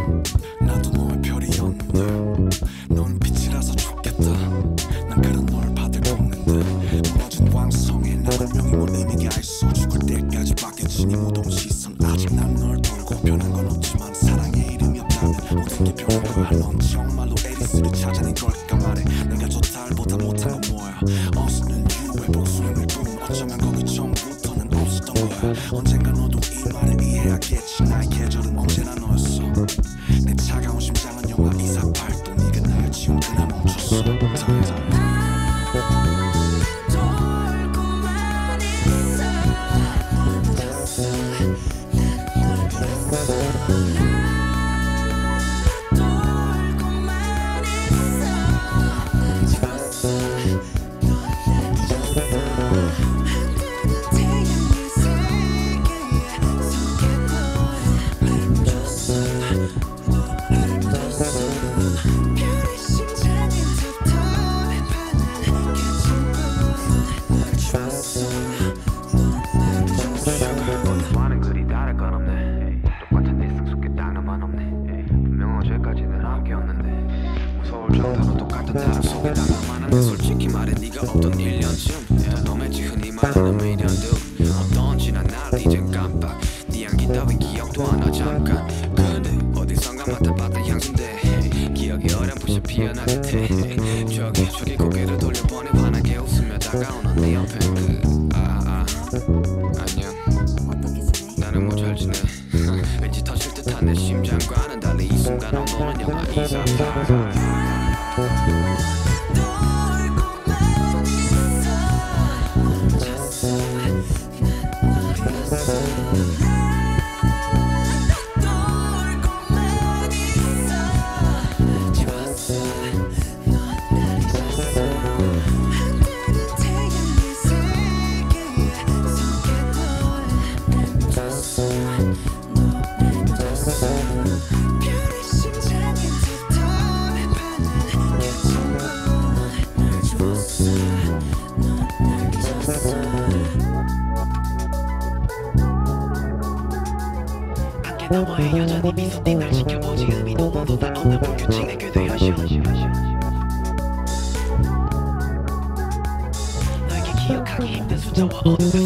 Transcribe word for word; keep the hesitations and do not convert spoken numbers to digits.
나도 너의 별이었는데 넌 빛이라서 좋겠다. 난 그런 널 받을 걷는데 무너진 왕성에 나 운명이 뭔 의미가 있어. 죽을 때까지 받겠지 네 무더운 시선. 아직 난 널 돌고 변한 건 없지만 사랑의 이름이 없다면 모든 게 변한 거야. 넌 정말로 에리스를 찾아낸 걸까 말해. 내가 저 달보다 못한 건 뭐야. 어수는 유해 복수행을 뿐. 어쩌면 거기 전부터는 없었던 거야. 언젠가 너도 이 말을 이해하겠지. 나의 계절은 언제나 너였어. 내 차가운 심장은 영하 이십팔 도. 네가 날 지운 그날 멈췄어. 정도로 똑같은 나라 속에 당하만한데 솔직히 말해 네가 없던 일 년쯤 더 넘했지 흔히 말하는 미련도. 어떤 지난 날 이젠 깜빡 네 향기 따윈 기억도 안 나 잠깐. 근데 어디선가 맡아봤다 향수인데 기억이 어렴풋이 피어날 듯해. 저기 저기 고개를 돌려보니 환하게 웃으며 다가오는 네 옆에 그 아 아 안녕 어떻게 지내? 나는 뭐 잘 지내. 왠지 터질 듯한 내 심장과는 달리 이 순간 너는 영하 이십사. 너와의 여전히 미소띠 날 지켜보지 의미도 모두 다 없는 불규칙 내 궤도 현실. 너에게 기억하기 힘든 숫자와 어둠